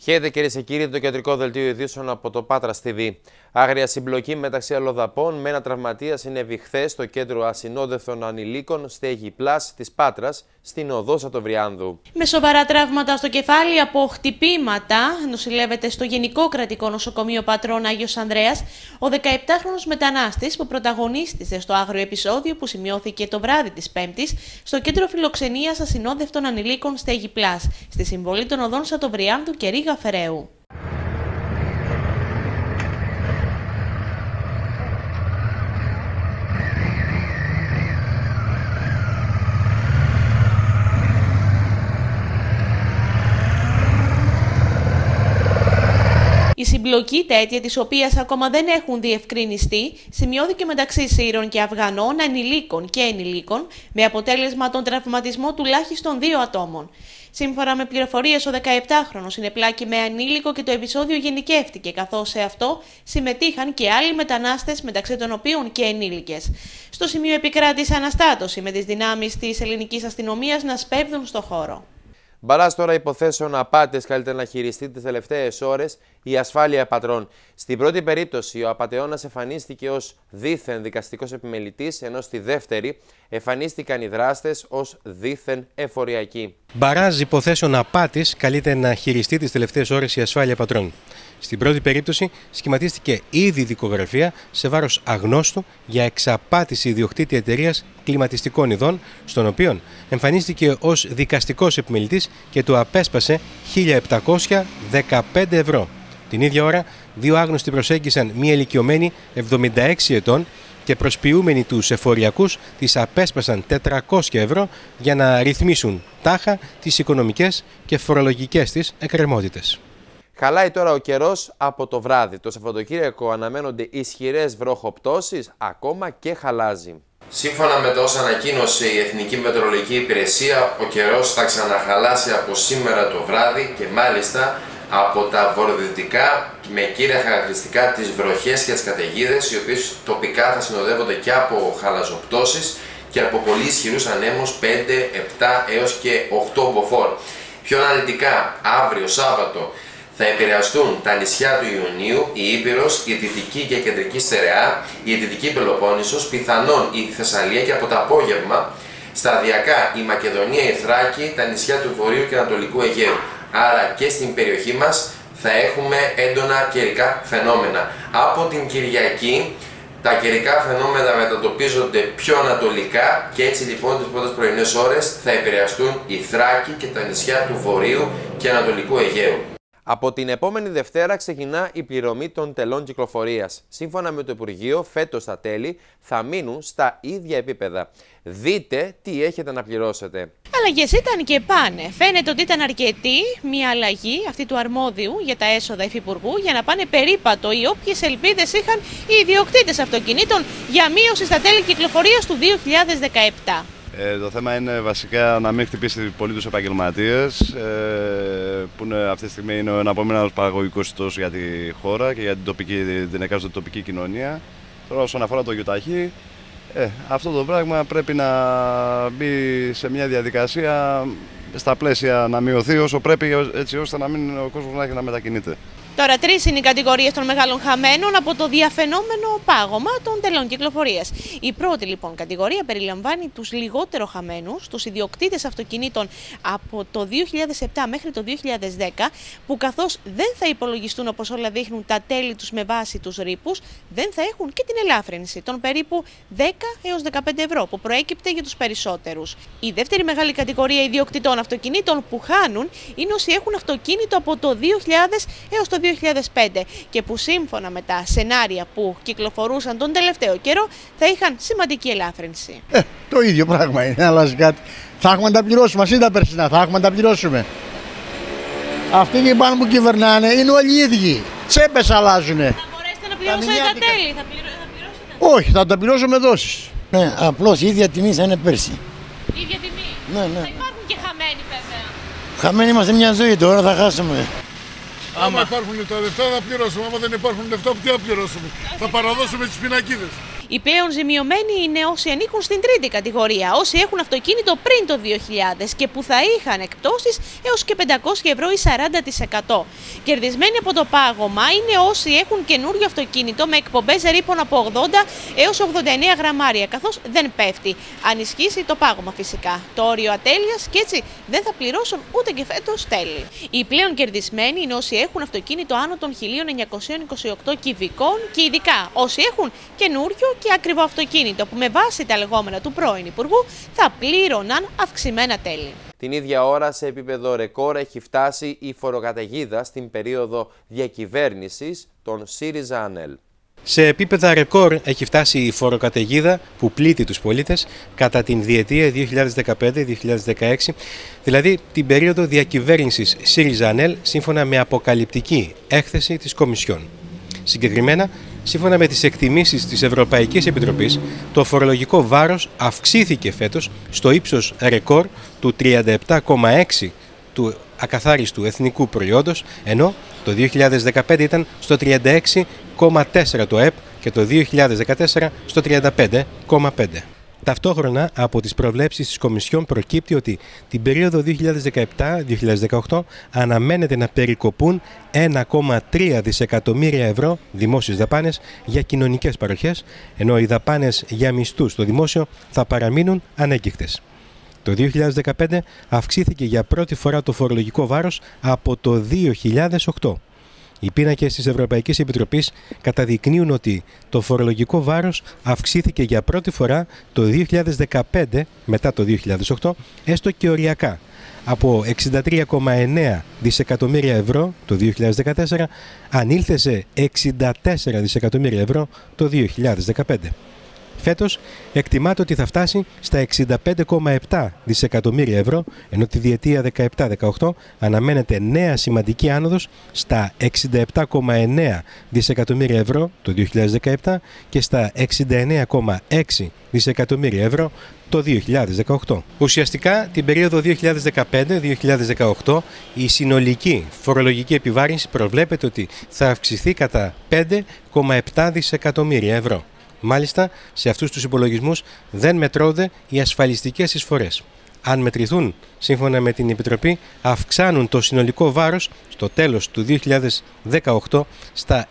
Χαίρετε κυρίες και κύριοι, το κεντρικό δελτίο ειδήσεων από το Πάτρας TV. Άγρια συμπλοκή μεταξύ αλλοδαπών με ένα τραυματία συνέβη χθες στο κέντρο ασυνόδευτων ανηλίκων στέγη Πλάς της Πάτρας, στην οδό Σατοβριάνδου. Με σοβαρά τραύματα στο κεφάλι από χτυπήματα, νοσηλεύεται στο Γενικό Κρατικό Νοσοκομείο Πατρών Άγιος Ανδρέας ο 17χρονος μετανάστης που πρωταγωνίστησε στο άγριο επεισόδιο που σημειώθηκε το βράδυ της Πέμπτης στο κέντρο φιλοξενίας ασυνόδευτων ανηλίκων στέγη Πλάς, στη συμβολή των οδών Σατοβριάνδου και Ρίγα Φεραίου. Η συμπλοκή, τα αίτια της οποίας ακόμα δεν έχουν διευκρινιστεί, σημειώθηκε μεταξύ Σύρων και Αφγανών, ανηλίκων και ενηλίκων, με αποτέλεσμα τον τραυματισμό τουλάχιστον 2 ατόμων. Σύμφωνα με πληροφορίες, ο 17χρονος είναι πλάκη με ανήλικο και το επεισόδιο γενικεύτηκε, καθώς σε αυτό συμμετείχαν και άλλοι μετανάστες, μεταξύ των οποίων και ενήλικες. Στο σημείο επικράτησε αναστάτωση, με τις δυνάμεις της ελληνικής αστυνομίας να σπέβδουν στο χώρο. Μπαράς τώρα υποθέσεων απάτες καλείται να χειριστεί τις τελευταίες ώρες η ασφάλεια Πατρών. Στην πρώτη περίπτωση, ο απατεώνας εμφανίστηκε ως δήθεν δικαστικός επιμελητής, ενώ στη δεύτερη εμφανίστηκαν οι δράστες ως δήθεν εφοριακοί. Μπαράζ υποθέσεων απάτης καλείται να χειριστεί τις τελευταίες ώρες η ασφάλεια Πατρών. Στην πρώτη περίπτωση σχηματίστηκε ήδη δικογραφία σε βάρος αγνώστου για εξαπάτηση ιδιοκτήτη εταιρείας κλιματιστικών ειδών, στον οποίο εμφανίστηκε ως δικαστικός επιμελητής και του απέσπασε 1.715 ευρώ. Την ίδια ώρα, δύο άγνωστοι προσέγγισαν μία ηλικιωμένη 76 ετών και προσποιούμενοι τους εφοριακούς της απέσπασαν 400 ευρώ για να ρυθμίσουν τάχα τις οικονομικές και φορολογικές της εκκρεμότητες. Χαλάει τώρα ο καιρός από το βράδυ. Το Σαββατοκύριακο αναμένονται ισχυρές βροχοπτώσεις, ακόμα και χαλάζει. Σύμφωνα με το όσα ανακοίνωσε η Εθνική Μετεωρολογική Υπηρεσία, ο καιρός θα ξαναχαλάσει από σήμερα το βράδυ και μάλιστα από τα βορειοδυτικά με κύρια χαρακτηριστικά τις βροχές και τις καταιγίδες, οι οποίες τοπικά θα συνοδεύονται και από χαλαζοπτώσεις και από πολύ ισχυρούς ανέμους 5, 7 έως και 8 μποφόρ. Πιο αναλυτικά, αύριο Σάββατο θα επηρεαστούν τα νησιά του Ιουνίου, η Ήπειρος, η Δυτική και Κεντρική Στερεά, η Δυτική Πελοπόννησος, πιθανόν η Θεσσαλία και από το απόγευμα σταδιακά η Μακεδονία, η Θράκη, τα νησιά του Βορείου και Ανατολικού Αιγαίου. Άρα και στην περιοχή μας θα έχουμε έντονα καιρικά φαινόμενα. Από την Κυριακή τα καιρικά φαινόμενα μετατοπίζονται πιο ανατολικά και έτσι λοιπόν τις πρώτες πρωινές ώρες θα επηρεαστούν η Θράκη και τα νησιά του Βορείου και Ανατολικού Αιγαίου. Από την επόμενη Δευτέρα ξεκινά η πληρωμή των τελών κυκλοφορίας. Σύμφωνα με το Υπουργείο, φέτος τα τέλη θα μείνουν στα ίδια επίπεδα. Δείτε τι έχετε να πληρώσετε. Αλλαγές ήταν και πάνε. Φαίνεται ότι ήταν αρκετή μια αλλαγή αυτή του αρμόδιου για τα έσοδα υφυπουργού για να πάνε περίπατο οι όποιες ελπίδες είχαν οι ιδιοκτήτες αυτοκινήτων για μείωση στα τέλη κυκλοφορίας του 2017. Το θέμα είναι βασικά να μην χτυπήσει πολύ τους επαγγελματίες, που αυτή τη στιγμή είναι ο αναπομείναντος παραγωγικός ιστός για τη χώρα και για την εκάστοτε τοπική κοινωνία. Τώρα όσον αφορά το γιοταχή, αυτό το πράγμα πρέπει να μπει σε μια διαδικασία στα πλαίσια να μειωθεί όσο πρέπει, έτσι ώστε να μην ο κόσμος να έχει να μετακινείται. Τώρα, 3 είναι οι κατηγορίες των μεγάλων χαμένων από το διαφαινόμενο πάγωμα των τελών κυκλοφορίας. Η πρώτη λοιπόν κατηγορία περιλαμβάνει τους λιγότερο χαμένους, τους ιδιοκτήτες αυτοκινήτων από το 2007 μέχρι το 2010, που καθώς δεν θα υπολογιστούν όπως όλα δείχνουν τα τέλη τους με βάση τους ρήπους, δεν θα έχουν και την ελάφρυνση των περίπου 10 έως 15 ευρώ που προέκυπτε για τους περισσότερους. Η δεύτερη μεγάλη κατηγορία ιδιοκτητών αυτοκινήτων που χάνουν είναι όσοι έχουν αυτοκίνητο από το 2000 έως το 2005 και που σύμφωνα με τα σενάρια που κυκλοφορούσαν τον τελευταίο καιρό θα είχαν σημαντική ελάφρυνση. Το ίδιο πράγμα είναι, αλλάζει κάτι. Θα έχουμε να τα πληρώσουμε, ας είναι τα περσινά, θα έχουμε να τα πληρώσουμε. Αυτοί οι πάνω που κυβερνάνε είναι όλοι οι ίδιοι. Τσέπες αλλάζουνε. Θα μπορέσετε να πληρώσετε τα τέλη, θα πληρώσετε? Όχι, θα τα πληρώσω με δόσεις. Ναι, απλώς η ίδια τιμή θα είναι πέρσι. Η ίδια τιμή. Ναι. Θα υπάρχουν και χαμένοι βέβαια. Χαμένοι είμαστε μια ζωή, τώρα θα χάσουμε. Άμα υπάρχουν τα λεφτά θα πληρώσουμε, άμα δεν υπάρχουν λεφτά τι θα πληρώσουμε? Θα παραδώσουμε τις πινακίδες. Οι πλέον ζημιωμένοι είναι όσοι ανήκουν στην τρίτη κατηγορία, όσοι έχουν αυτοκίνητο πριν το 2000 και που θα είχαν εκπτώσεις έως και 500 ευρώ ή 40%. Κερδισμένοι από το πάγωμα είναι όσοι έχουν καινούριο αυτοκίνητο με εκπομπές ρήπων από 80 έως 89 γραμμάρια, καθώς δεν πέφτει. Αν ισχύσει το πάγωμα φυσικά. Το όριο ατέλειας και έτσι δεν θα πληρώσουν ούτε και φέτος τέλη. Οι πλέον κερδισμένοι είναι όσοι έχουν αυτοκίνητο άνω των 1928 κυβικών και ειδικά όσοι έχουν καινούριο και ακριβό αυτοκίνητο που με βάση τα λεγόμενα του πρώην Υπουργού θα πλήρωναν αυξημένα τέλη. Την ίδια ώρα, σε επίπεδο ρεκόρ, έχει φτάσει η φοροκαταιγίδα στην περίοδο διακυβέρνησης των ΣΥΡΙΖΑ-ΑΝΕΛ. Σε επίπεδα ρεκόρ έχει φτάσει η φοροκαταιγίδα που πλήττει τους πολίτες κατά την διετία 2015-2016, δηλαδή την περίοδο διακυβέρνησης ΣΥΡΙΖΑ-ΑΝΕΛ σύμφωνα με αποκαλυπτική έκθεση της Κομισιόν. Συγκεκριμένα, σύμφωνα με τις εκτιμήσεις της Ευρωπαϊκής Επιτροπής, το φορολογικό βάρος αυξήθηκε φέτος στο ύψος ρεκόρ του 37,6% του ακαθάριστου εθνικού προϊόντος, ενώ το 2015 ήταν στο 36,4% το ΕΠ και το 2014 στο 35,5%. Ταυτόχρονα, από τις προβλέψεις της Κομισιόν προκύπτει ότι την περίοδο 2017-2018 αναμένεται να περικοπούν 1,3 δισεκατομμύρια ευρώ δημόσιες δαπάνες για κοινωνικές παροχές, ενώ οι δαπάνες για μισθούς στο δημόσιο θα παραμείνουν ανέγκυχτες. Το 2015 αυξήθηκε για πρώτη φορά το φορολογικό βάρος από το 2008. Οι πίνακες της Ευρωπαϊκής Επιτροπής καταδεικνύουν ότι το φορολογικό βάρος αυξήθηκε για πρώτη φορά το 2015 μετά το 2008, έστω και οριακά, από 63,9 δισεκατομμύρια ευρώ το 2014 ανήλθε σε 64 δισεκατομμύρια ευρώ το 2015. Φέτος εκτιμάται ότι θα φτάσει στα 65,7 δισεκατομμύρια ευρώ, ενώ τη διετία 17-18 αναμένεται νέα σημαντική άνοδος στα 67,9 δισεκατομμύρια ευρώ το 2017 και στα 69,6 δισεκατομμύρια ευρώ το 2018. Ουσιαστικά την περίοδο 2015-2018 η συνολική φορολογική επιβάρυνση προβλέπεται ότι θα αυξηθεί κατά 5,7 δισεκατομμύρια ευρώ. Μάλιστα, σε αυτούς τους υπολογισμούς δεν μετρώνται οι ασφαλιστικές εισφορές. Αν μετρηθούν, σύμφωνα με την Επιτροπή, αυξάνουν το συνολικό βάρος στο τέλος του 2018 στα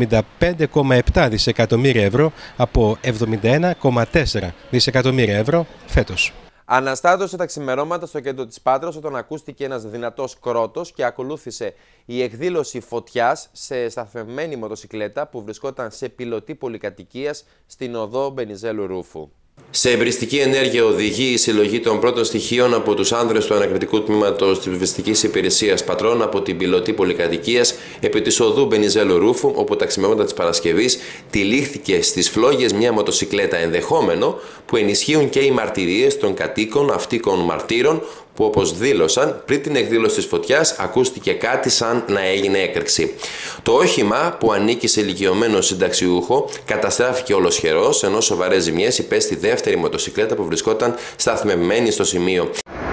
75,7 δισεκατομμύρια ευρώ από 71,4 δισεκατομμύρια ευρώ φέτος. Αναστάτωσε τα ξημερώματα στο κέντρο της Πάτρας όταν ακούστηκε ένας δυνατός κρότος και ακολούθησε η εκδήλωση φωτιάς σε σταθμευμένη μοτοσικλέτα που βρισκόταν σε πιλωτή πολυκατοικίας στην οδό Βενιζέλου Ρούφου. Σε εμπριστική ενέργεια οδηγεί η συλλογή των πρώτων στοιχείων από τους άνδρες του ανακριτικού τμήματος της Πυροσβεστικής Υπηρεσίας Πατρών από την πιλωτή πολυκατοικίας επί της οδού Βενιζέλου Ρούφου, όπου τα ξημερώματα της Παρασκευής τυλίχθηκε στις φλόγες μια μοτοσικλέτα, ενδεχόμενο που ενισχύουν και οι μαρτυρίες των κατοίκων αυτοίκων μαρτύρων, που όπως δήλωσαν πριν την εκδήλωση της φωτιάς ακούστηκε κάτι σαν να έγινε έκρηξη. Το όχημα, που ανήκει σε ηλικιωμένο συνταξιούχο, καταστράφηκε ολοσχερός, ενώ σοβαρές ζημιές υπέστη δεύτερη μοτοσικλέτα που βρισκόταν σταθμευμένη στο σημείο.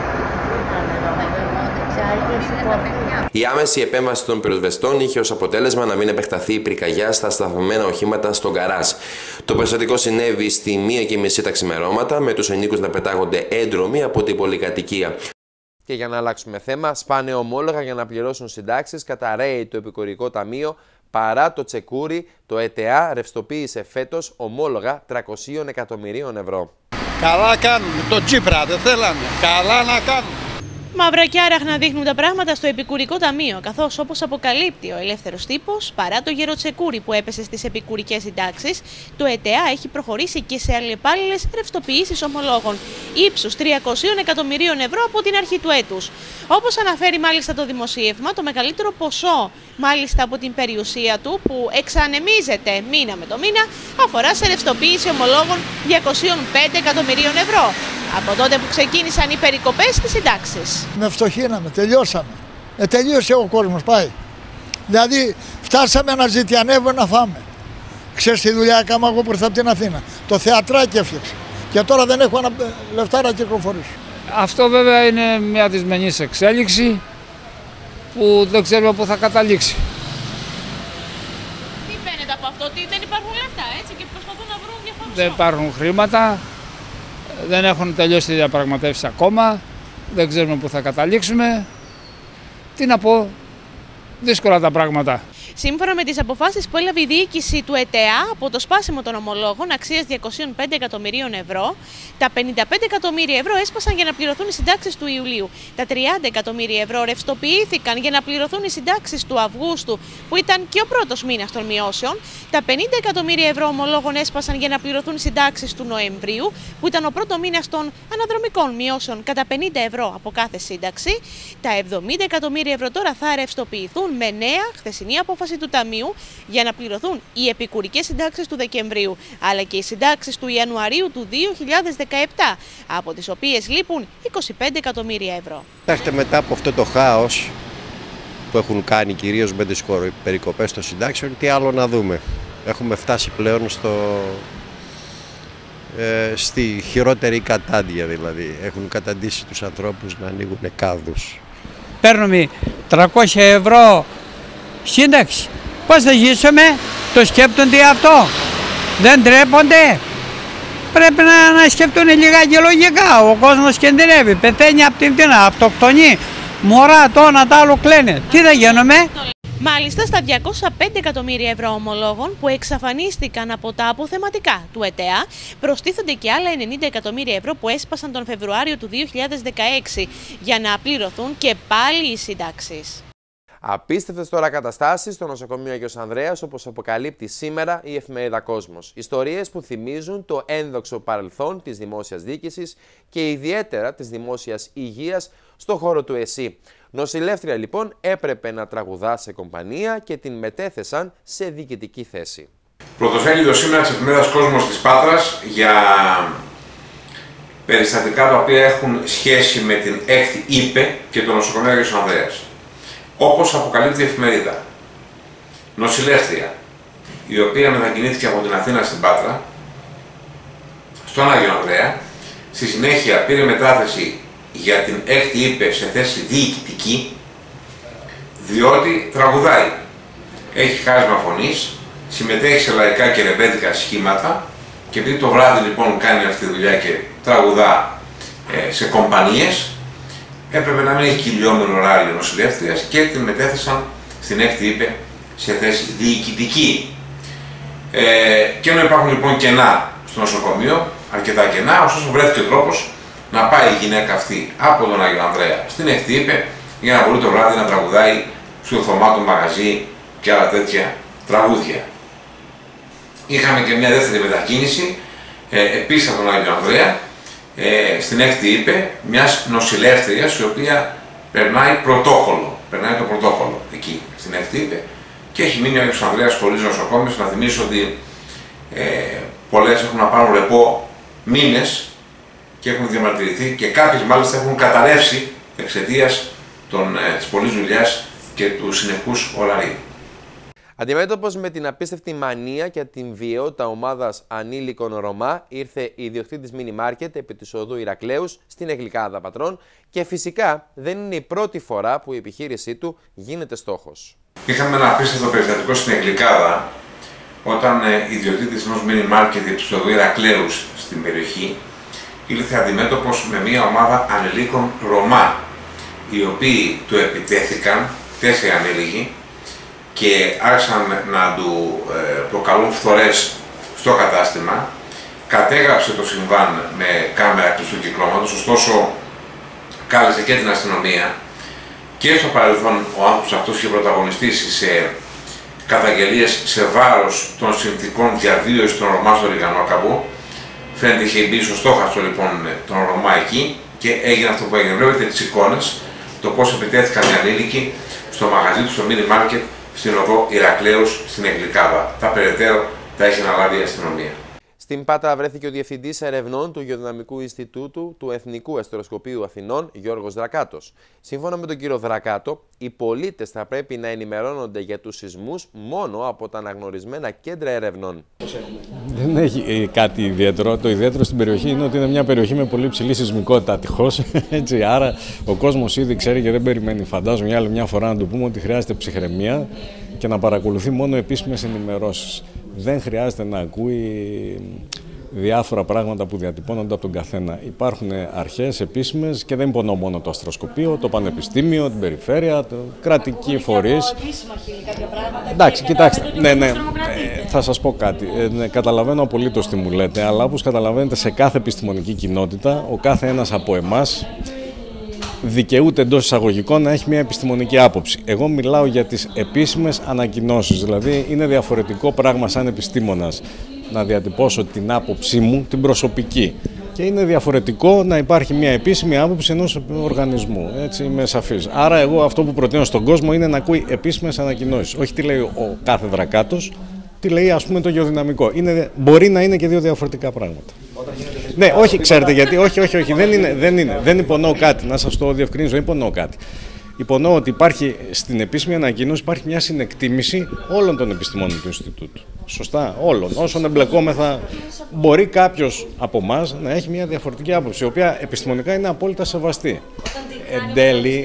Η άμεση επέμβαση των πυροσβεστών είχε ως αποτέλεσμα να μην επεκταθεί η πυρκαγιά στα σταθμευμένα οχήματα στο γκαράζ. Το περιστατικό συνέβη στη 1:30 τα ξημερώματα, με τους ενίκους να πετάγονται έντρομοι από την πολυκατοικία. Και για να αλλάξουμε θέμα, σπάνε ομόλογα για να πληρώσουν συντάξεις, καταραίει το Επικουρικό Ταμείο. Παρά το τσεκούρι, το ΕΤΕΑ ρευστοποίησε φέτος ομόλογα 300 εκατομμυρίων ευρώ. Καλά κάνουν, το Τσίπρα δεν θέλανε, καλά να κάνουν. Μαύρα και άραχνα δείχνουν τα πράγματα στο Επικουρικό Ταμείο, καθώς όπως αποκαλύπτει ο Ελεύθερος Τύπος, παρά το γεροτσεκούρι που έπεσε στις επικουρικές συντάξεις, το ΕΤΕΑ έχει προχωρήσει και σε αλλεπάλληλες ρευστοποιήσεις ομολόγων ύψους 300 εκατομμυρίων ευρώ από την αρχή του έτους. Όπως αναφέρει μάλιστα το δημοσίευμα, το μεγαλύτερο ποσό μάλιστα από την περιουσία του, που εξανεμίζεται μήνα με το μήνα, αφορά σε ρευστοποίηση ομολόγων 205 εκατομμυρίων ευρώ. Από τότε που ξεκίνησαν οι περικοπές στις συντάξεις. Με φτωχήναμε, τελειώσαμε. Τελείωσε ο κόσμος, πάει. Δηλαδή φτάσαμε να ζητιανεύουμε να φάμε. Ξέρεις τι δουλειά έκανα εγώ που ήρθα από την Αθήνα? Το θεατράκι έφτιαξα. Και τώρα δεν έχω λεφτά να κυκλοφορήσω. Αυτό βέβαια είναι μια δυσμενής εξέλιξη που δεν ξέρουμε πού θα καταλήξει. Τι φαίνεται από αυτό Το ότι δεν υπάρχουν λεφτά, έτσι, και προσπαθούν να βρουν διαφορετικά. Δεν υπάρχουν χρήματα, δεν έχουν τελειώσει τις διαπραγματεύσεις ακόμα, δεν ξέρουμε πού θα καταλήξουμε. Τι να πω, δύσκολα τα πράγματα. Σύμφωνα με τις αποφάσεις που έλαβε η διοίκηση του ΕΤΕΑ από το σπάσιμο των ομολόγων αξίας 205 εκατομμυρίων ευρώ, τα 55 εκατομμύρια ευρώ έσπασαν για να πληρωθούν οι συντάξεις του Ιουλίου. Τα 30 εκατομμύρια ευρώ ρευστοποιήθηκαν για να πληρωθούν οι συντάξεις του Αυγούστου, που ήταν και ο πρώτος μήνας των μειώσεων. Τα 50 εκατομμύρια ευρώ ομολόγων έσπασαν για να πληρωθούν οι συντάξεις του Νοεμβρίου, που ήταν ο πρώτος μήνας των αναδρομικών μειώσεων κατά 50 ευρώ από κάθε σύνταξη. Τα 70 εκατομμύρια ευρώ τώρα θα ρευστοποιηθούν με νέα χθεσινή απόφαση του Ταμείου για να πληρωθούν οι επικουρικές συντάξεις του Δεκεμβρίου, αλλά και οι συντάξεις του Ιανουαρίου του 2017, από τις οποίες λείπουν 25 εκατομμύρια ευρώ. Μετά από αυτό το χάος που έχουν κάνει κυρίως με τις περικοπές των συντάξεων, τι άλλο να δούμε. Έχουμε φτάσει πλέον στη χειρότερη κατάντια, δηλαδή. Έχουν καταντήσει τους ανθρώπους να ανοίγουν κάδους. Παίρνουμε 300 ευρώ σύνταξη. Πώς θα ζήσουμε, το σκέπτονται αυτό, δεν τρέπονται. Πρέπει να σκεφτούν λιγάκι λογικά. Ο κόσμος κινδυνεύει, πεθαίνει από την πείνα, αυτοκτονεί. Μωρά, το ένα τ' άλλο κλαίνε. Τι θα γίνουμε. Μάλιστα, στα 205 εκατομμύρια ευρώ ομολόγων που εξαφανίστηκαν από τα αποθεματικά του ΕΤΕΑ, προστίθονται και άλλα 90 εκατομμύρια ευρώ που έσπασαν τον Φεβρουάριο του 2016 για να πληρωθούν και πάλι οι συντάξεις. Απίστευτες τώρα καταστάσεις στο νοσοκομείο Άγιος Ανδρέας, όπως αποκαλύπτει σήμερα η εφημερίδα Κόσμος. Ιστορίες που θυμίζουν το ένδοξο παρελθόν της δημόσιας διοίκησης και ιδιαίτερα της δημόσιας υγείας στον χώρο του ΕΣΥ. Νοσηλεύτρια λοιπόν έπρεπε να τραγουδά σε κομπανία και την μετέθεσαν σε διοικητική θέση. Πρωτοσέλιδο σήμερα της εφημερίδας Κόσμος της Πάτρας για περιστατικά τα οποία έχουν σχέση με την έκτη ΥΠΕ και το νοσοκομείο Άγιος Ανδρέας. Όπως αποκαλύπτει η εφημερίδα, νοσηλεύτρια, η οποία μετακινήθηκε από την Αθήνα στην Πάτρα, στον Άγιο Ανδρέα, στη συνέχεια πήρε μετάθεση για την έκτη ΥΠΕ σε θέση διοικητική, διότι τραγουδάει. Έχει χάρισμα φωνής, συμμετέχει σε λαϊκά και ρεμπέτικα σχήματα και επειδή το βράδυ λοιπόν κάνει αυτή τη δουλειά και τραγουδά σε κομπανίες, έπρεπε να μην έχει κυλιόμενο ωράριο νοσηλεύτριας και την μετέθεσαν στην έκτη ΥΠΕ σε θέση διοικητική. Και ενώ υπάρχουν λοιπόν κενά στο νοσοκομείο, αρκετά κενά, ωστόσο βρέθηκε ο τρόπος να πάει η γυναίκα αυτή από τον Άγιο Ανδρέα στην έκτη ΥΠΕ για να μπορεί το βράδυ να τραγουδάει στο Θωμάτο μαγαζί και άλλα τέτοια τραγούδια. Είχαμε και μια δεύτερη μετακίνηση, επίσης από τον Άγιο Ανδρέα, στην έκτη ΥΠΕ, μιας νοσηλεύτριας η οποία περνάει το πρωτόκολλο εκεί στην έκτη ΥΠΕ και έχει μείνει ο Άγιος Ανδρέας χωρίς νοσοκόμες. Να θυμίσω ότι πολλές έχουν να πάρουν ρεπό μήνες και έχουν διαμαρτυρηθεί και κάποιες μάλιστα έχουν καταρρεύσει εξαιτίας της πολλής δουλειάς και του συνεχούς ωραρίου. Αντιμέτωπος με την απίστευτη μανία και την βιαιότητα ομάδας ανήλικων Ρωμά, ήρθε η ιδιοκτήτης μίνι μάρκετ επί της οδού Ηρακλέους στην Εγλικάδα Πατρών και φυσικά δεν είναι η πρώτη φορά που η επιχείρησή του γίνεται στόχος. Είχαμε ένα απίστευτο περιστατικό στην Εγλικάδα όταν η ιδιοκτήτης ενός μίνι μάρκετ επί της οδού Ηρακλέους στην περιοχή ήρθε αντιμέτωπος με μια ομάδα ανηλίκων Ρωμά, οι οποίοι του επιτέθηκαν, 4 ανήλικοι, και άρχισαν να του προκαλούν φθορές στο κατάστημα. Κατέγραψε το συμβάν με κάμερα κλειστού κυκλώματος, ωστόσο κάλεσε και την αστυνομία και στο παρελθόν ο άνθρωπος αυτός είχε πρωταγωνιστήσει σε καταγγελίες σε βάρος των συνθηκών διαβίωσης των Ρωμά στο Ριγανόκαβο. Φαίνεται είχε μπει στο στόχαστρο λοιπόν των Ρωμά εκεί και έγινε αυτό που έγινε. Βλέπετε τις εικόνες, το πώς επιτέθηκαν οι ανήλικοι στο μαγαζί του, στο μίνι μάρκετ στην οδό Ηρακλέους στην Εγλικάδα. Τα περαιτέρω τα έχει αναλάβει η αστυνομία. Στην Πάτρα βρέθηκε ο Διευθυντής Ερευνών του Γεωδυναμικού Ινστιτούτου του Εθνικού Αστεροσκοπείου Αθηνών, Γιώργος Δρακάτος. Σύμφωνα με τον κύριο Δρακάτο, οι πολίτες θα πρέπει να ενημερώνονται για τους σεισμούς μόνο από τα αναγνωρισμένα κέντρα ερευνών. Δεν έχει κάτι ιδιαίτερο. Το ιδιαίτερο στην περιοχή είναι ότι είναι μια περιοχή με πολύ ψηλή σεισμικότητα, τυχώς. Άρα ο κόσμος ήδη ξέρει και δεν περιμένει. Φαντάζομαι μια άλλη μια φορά να του πούμε ότι χρειάζεται ψυχραιμία και να παρακολουθεί μόνο επίσημες ενημερώσεις. δεν χρειάζεται να ακούει διάφορα πράγματα που διατυπώνονται από τον καθένα. Υπάρχουν αρχές επίσημες και δεν υπονοώ μόνο το αστροσκοπείο, το πανεπιστήμιο, την περιφέρεια, το κρατικοί φορείς. Εντάξει, κοιτάξτε, ναι, θα σας πω κάτι. Καταλαβαίνω απολύτως τι μου λέτε, αλλά όπως καταλαβαίνετε σε κάθε επιστημονική κοινότητα, ο κάθε ένας από εμάς δικαιούται εντός εισαγωγικών να έχει μια επιστημονική άποψη. Εγώ μιλάω για τις επίσημες ανακοινώσεις, δηλαδή είναι διαφορετικό πράγμα σαν επιστήμονας να διατυπώσω την άποψή μου, την προσωπική. Και είναι διαφορετικό να υπάρχει μια επίσημη άποψη ενός οργανισμού. Έτσι είμαι σαφής. Άρα εγώ αυτό που προτείνω στον κόσμο είναι να ακούει επίσημες ανακοινώσεις. Όχι τι λέει ο κάθε δρακάτος, τι λέει ας πούμε το γεωδυναμικό. Μπορεί να είναι και δύο διαφορετικά πράγματα. Ναι, όχι, ξέρετε γιατί, όχι, δεν υπονοώ κάτι, να σας το διευκρινίσω, δεν υπονοώ κάτι. Υπονοώ ότι υπάρχει στην επίσημη ανακοίνωση υπάρχει μια συνεκτίμηση όλων των επιστημόνων του Ινστιτούτου. Σωστά, όλων. Όσων εμπλεκόμεθα, μπορεί κάποιος από εμάς να έχει μια διαφορετική άποψη, η οποία επιστημονικά είναι απόλυτα σεβαστή. Εν τέλει,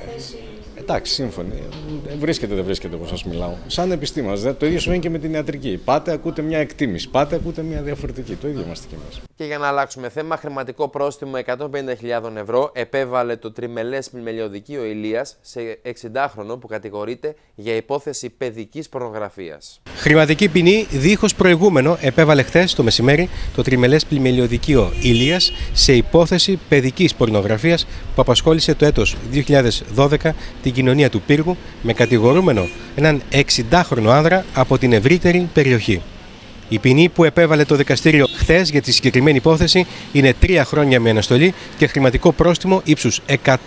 εντάξει, σύμφωνοι. Βρίσκεται, δεν βρίσκεται όπως σας μιλάω. Σαν επιστήμονας, το ίδιο συμβαίνει και με την ιατρική. Πάτε ακούτε μια εκτίμηση, πάτε ακούτε μια διαφορετική. Το ίδιο είμαστε κι εμείς. Και για να αλλάξουμε θέμα, χρηματικό πρόστιμο 150.000 ευρώ επέβαλε το τριμελές πλημελιωδικείο Ηλίας σε 60χρονο που κατηγορείται για υπόθεση παιδικής πορνογραφίας. Χρηματική ποινή δίχως προηγούμενο επέβαλε χθες το μεσημέρι το τριμελές πλημελιωδικείο Ηλίας σε υπόθεση παιδικής πορνογραφίας που απασχόλησε το έτος 2012 την κοινωνία του Πύργου με κατηγορούμενο έναν 60χρονο άνδρα από την ευρύτερη περιοχή. Η ποινή που επέβαλε το δικαστήριο χθες για τη συγκεκριμένη υπόθεση είναι 3 χρόνια με αναστολή και χρηματικό πρόστιμο ύψους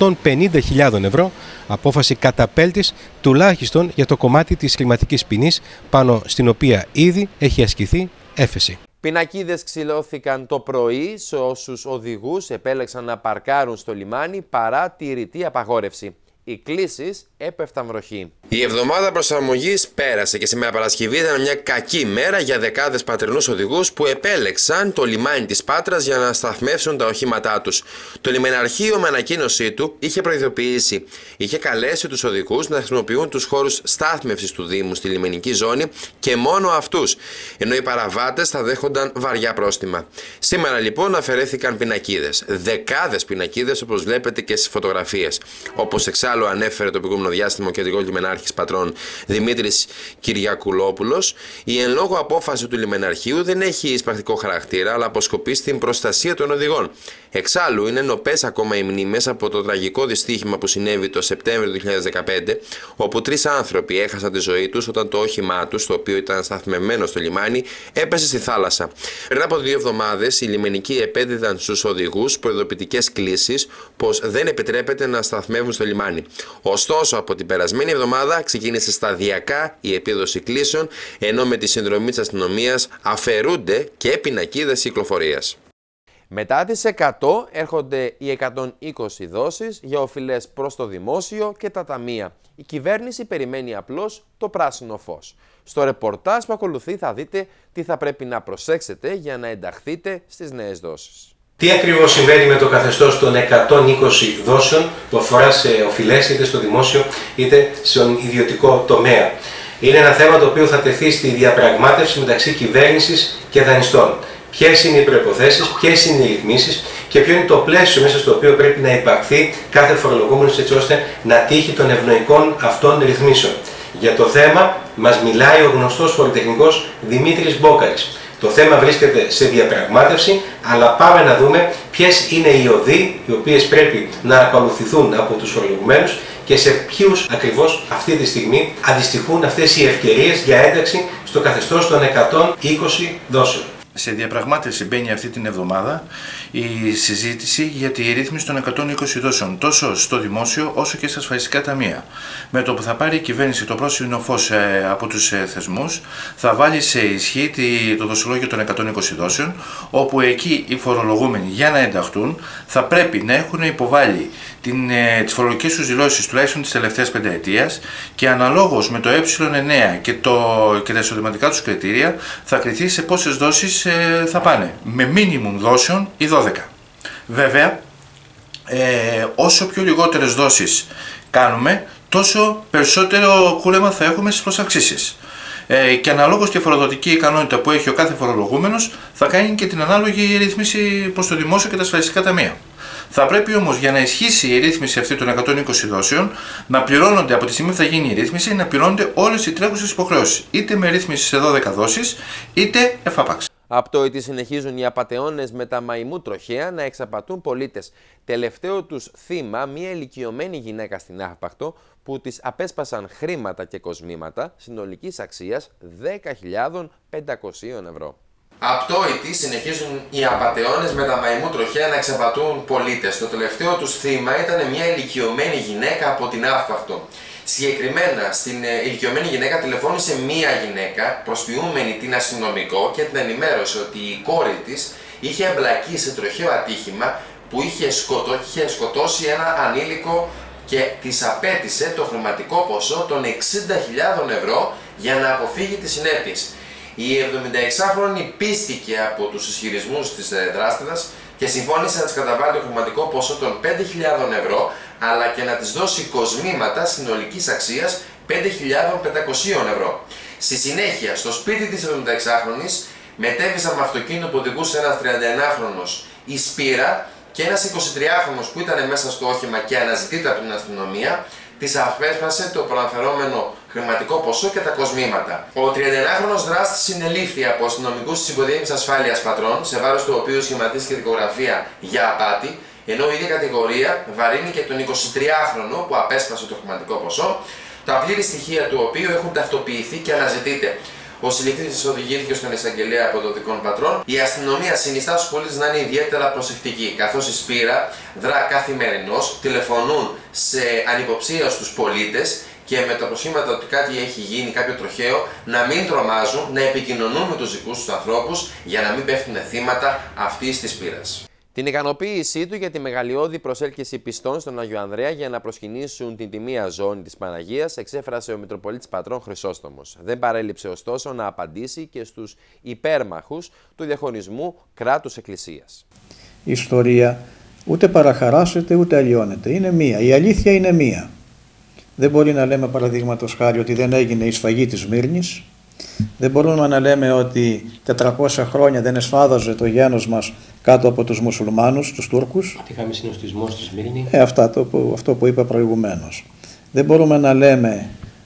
150.000 ευρώ, απόφαση καταπέλτης τουλάχιστον για το κομμάτι της χρηματικής ποινής πάνω στην οποία ήδη έχει ασκηθεί έφεση. Πινακίδες ξυλώθηκαν το πρωί σε όσους οδηγούς επέλεξαν να παρκάρουν στο λιμάνι παρά τη ρητή απαγόρευση. Οι κλήσεις έπεφταν βροχή. Η εβδομάδα προσαρμογής πέρασε και σήμερα Παρασκευή ήταν μια κακή μέρα για δεκάδες πατρινούς οδηγούς που επέλεξαν το λιμάνι της Πάτρας για να σταθμεύσουν τα οχήματά τους. Το λιμεναρχείο με ανακοίνωσή του είχε προειδοποιήσει. Είχε καλέσει τους οδηγούς να χρησιμοποιούν τους χώρους στάθμευσης του Δήμου στη λιμενική ζώνη και μόνο αυτούς, ενώ οι παραβάτες θα δέχονταν βαριά πρόστιμα. Σήμερα λοιπόν αφαιρέθηκαν πινακίδες. Δεκάδες πινακίδες όπως βλέπετε και στις φωτογραφίες. Όπως εξάλλου ανέφερε το προηγούμενο διάστημα ο κεντρικός λιμενάρχης πατρών Δημήτρης Κυριακουλόπουλος, η εν λόγω απόφαση του λιμεναρχείου δεν έχει εισπρακτικό χαρακτήρα, αλλά αποσκοπεί στην προστασία των οδηγών. Εξάλλου, είναι νοπές ακόμα οι μνήμες από το τραγικό δυστύχημα που συνέβη το Σεπτέμβριο του 2015, όπου 3 άνθρωποι έχασαν τη ζωή τους όταν το όχημά τους, το οποίο ήταν σταθμευμένο στο λιμάνι, έπεσε στη θάλασσα. Πριν από 2 εβδομάδες, οι λιμενικοί επέδιδαν στους οδηγούς προειδοποιητικές κλήσεις πως δεν επιτρέπεται να σταθμεύουν στο λιμάνι. Ωστόσο, από την περασμένη εβδομάδα ξεκίνησε σταδιακά η επίδοση κλήσεων, ενώ με τη συνδρομή της αστυνομίας αφαιρούνται και πινακίδες κυκλοφορίας. Μετά τις 100 έρχονται οι 120 δόσεις για οφειλές προς το δημόσιο και τα ταμεία. Η κυβέρνηση περιμένει απλώς το πράσινο φως. Στο ρεπορτάζ που ακολουθεί θα δείτε τι θα πρέπει να προσέξετε για να ενταχθείτε στις νέες δόσεις. Τι ακριβώς συμβαίνει με το καθεστώς των 120 δόσεων που αφορά σε οφειλές είτε στο δημόσιο είτε στον ιδιωτικό τομέα. Είναι ένα θέμα το οποίο θα τεθεί στη διαπραγμάτευση μεταξύ κυβέρνησης και δανειστών. Ποιες είναι οι προϋποθέσεις, ποιες είναι οι ρυθμίσεις και ποιο είναι το πλαίσιο μέσα στο οποίο πρέπει να υπαχθεί κάθε φορολογούμενος έτσι ώστε να τύχει των ευνοϊκών αυτών ρυθμίσεων. Για το θέμα μας μιλάει ο γνωστός φοροτεχνικός Δημήτρης Μπόκαρης. Το θέμα βρίσκεται σε διαπραγμάτευση, αλλά πάμε να δούμε ποιες είναι οι οδοί οι οποίες πρέπει να ακολουθηθούν από τους φορολογουμένους και σε ποιους ακριβώς αυτή τη στιγμή αντιστοιχούν αυτές οι ευκαιρίες για ένταξη στο καθεστώς των 120 δόσεων. Σε διαπραγμάτευση μπαίνει αυτή την εβδομάδα η συζήτηση για τη ρύθμιση των 120 δόσεων τόσο στο δημόσιο όσο και στα ασφαλιστικά ταμεία. Με το που θα πάρει η κυβέρνηση το πράσινο φως από τους θεσμούς, θα βάλει σε ισχύ το δοσολόγιο των 120 δόσεων, όπου εκεί οι φορολογούμενοι για να ενταχθούν θα πρέπει να έχουν υποβάλει τις φορολογικές τους δηλώσεις τουλάχιστον της τελευταίας πενταετίας και αναλόγως με το ε9 και τα εισοδηματικά τους κριτήρια θα κριθεί σε πόσες δόσεις θα πάνε, με μίνιμουμ δόσεων ή 12. Βέβαια, όσο πιο λιγότερες δόσεις κάνουμε, τόσο περισσότερο κούρεμα θα έχουμε στις προσαυξήσεις. Και αναλόγως τη φοροδοτική ικανότητα που έχει ο κάθε φορολογούμενος, θα κάνει και την ανάλογη ρύθμιση προς το δημόσιο και τα ασφαλιστικά ταμεία. Θα πρέπει όμως για να ισχύσει η ρύθμιση αυτή των 120 δόσεων να πληρώνονται από τη στιγμή που θα γίνει η ρύθμιση, να πληρώνονται όλες οι τρέχουσες υποχρεώσεις, είτε με ρύθμιση σε 12 δόσεις, είτε εφάπαξ. Απτόητοι συνεχίζουν οι απατεώνες με τα μαϊμού τροχέα να εξαπατούν πολίτες. Τελευταίο τους θύμα, μια ηλικιωμένη γυναίκα στην Αύπαχτο που της απέσπασαν χρήματα και κοσμήματα συνολικής αξίας 10.500 ευρώ. Απτόητοι συνεχίζουν οι απατεώνες με τα μαϊμού τροχέα να εξαπατούν πολίτες. Το τελευταίο τους θύμα ήταν μια ηλικιωμένη γυναίκα από την Αύπαχτο. Συγκεκριμένα, στην ηλικιωμένη γυναίκα τηλεφώνησε μία γυναίκα, προσποιούμενη την αστυνομικό, και την ενημέρωσε ότι η κόρη της είχε εμπλακεί σε τροχαίο ατύχημα που είχε σκοτώσει ένα ανήλικο και της απέτησε το χρηματικό ποσό των 60.000 ευρώ για να αποφύγει τις συνέπειες. Η 76χρονη πίστηκε από τους ισχυρισμούς της δράστηδας και συμφώνησε να της καταβάλει το χρηματικό ποσό των 5.000 ευρώ, αλλά και να της δώσει κοσμήματα συνολικής αξίας 5.500 ευρώ. Στη συνέχεια, στο σπίτι της 76χρονης μετέβησαν με αυτοκίνητο που οδηγούσε ένας 31χρονος η Σπύρα και ένας 23χρονος που ήταν μέσα στο όχημα και αναζητείται από την αστυνομία, της απέσπασε το προαναφερόμενο χρηματικό ποσό και τα κοσμήματα. Ο 31χρονος δράστης συνελήφθη από αστυνομικούς της Υποδιεύθυνσης Ασφάλειας Πατρών, σε βάρος του οποίου σχηματίστηκε δικογραφία για απάτη, ενώ η ίδια κατηγορία βαρύνει και τον 23χρονο που απέσπασε το χρηματικό ποσό, τα πλήρη στοιχεία του οποίου έχουν ταυτοποιηθεί και αναζητείται. Ο συλληφθής οδηγήθηκε στον εισαγγελέα Αποδοτικών Πατρών. Η αστυνομία συνιστά στους πολίτες να είναι ιδιαίτερα προσεκτικοί, καθώς η Σπύρα δρά καθημερινώς, τηλεφωνούν σε ανυποψία στους πολίτες και με τα προσχήματα ότι κάτι έχει γίνει, κάποιο τροχαίο, να μην τρομάζουν, να επικοινωνούν με τους δικούς τους ανθρώπους για να μην πέφτουν θύματα αυτής της πείρας. Την ικανοποίησή του για τη μεγαλειώδη προσέλκυση πιστών στον Άγιο Ανδρέα για να προσκυνήσουν την τιμία ζώνη της Παναγίας εξέφρασε ο Μητροπολίτης Πατρών Χρυσόστομος. Δεν παρέλειψε ωστόσο να απαντήσει και στους υπέρμαχους του διαχωρισμού κράτους-εκκλησίας. Η ιστορία ούτε παραχαράσσεται ούτε αλλοιώνεται. Είναι μία. Η αλήθεια είναι μία. Δεν μπορεί να λέμε παραδείγματος χάρη ότι δεν έγινε η σφαγή της Σμύρνης. Δεν μπορούμε να λέμε ότι 400 χρόνια δεν εσφάδαζε το γένος μας κάτω από τους μουσουλμάνους, τους Τούρκους. Ότι είχαμε συνοστισμό στη Σμύρνη. Αυτό που είπα προηγουμένως. Δεν μπορούμε να λέμε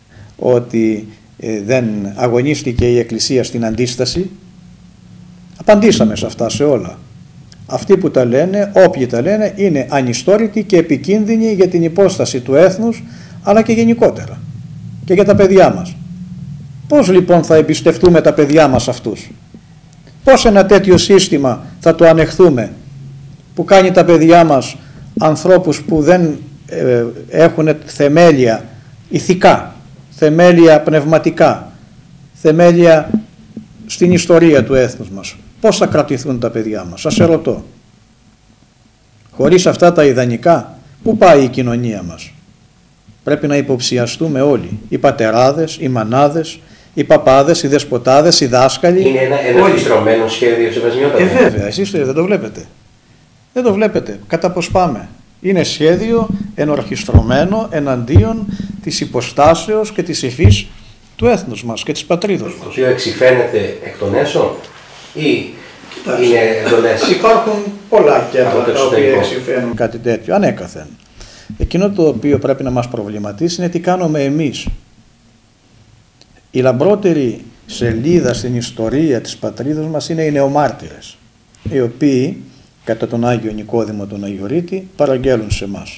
ότι δεν αγωνίστηκε η Εκκλησία στην αντίσταση. Απαντήσαμε σε αυτά, σε όλα. Αυτοί που τα λένε, όποιοι τα λένε, είναι ανιστόρητοι και επικίνδυνοι για την υπόσταση του έθνους, αλλά και γενικότερα. Και για τα παιδιά μας. Πώς λοιπόν θα εμπιστευτούμε τα παιδιά μας αυτούς? Πώς ένα τέτοιο σύστημα θα το ανεχθούμε, που κάνει τα παιδιά μας ανθρώπους που δεν έχουν θεμέλια ηθικά, θεμέλια πνευματικά, θεμέλια στην ιστορία του έθνους μας? Πώς θα κρατηθούν τα παιδιά μας? Σας ερωτώ. Χωρίς αυτά τα ιδανικά, πού πάει η κοινωνία μας? Πρέπει να υποψιαστούμε όλοι, οι πατεράδες, οι μανάδες, οι παπάδες, οι δεσποτάδες, οι δάσκαλοι. Είναι ένα ενορχιστρωμένο σχέδιο, Σεβασμιότατα. Βέβαια, εσείς δεν το βλέπετε. Δεν το βλέπετε. Κατά πώς πάμε. Είναι σχέδιο ενορχιστρωμένο εναντίον της υποστάσεως και της υφής του έθνους μας και της πατρίδος μας. Το οποίο εξυφαίνεται εκ των έσω ή είναι εντολές? Υπάρχουν πολλά κέντρα τα οποία εξυφαίνουν κάτι τέτοιο, ανέκαθεν. Εκείνο το οποίο πρέπει να μας προβληματίσει είναι τι κάνουμε εμείς. Η λαμπρότερη σελίδα στην ιστορία της πατρίδας μας είναι οι νεομάρτυρες, οι οποίοι κατά τον Άγιο Νικόδημο τον Αγιορείτη παραγγέλουν σε εμάς.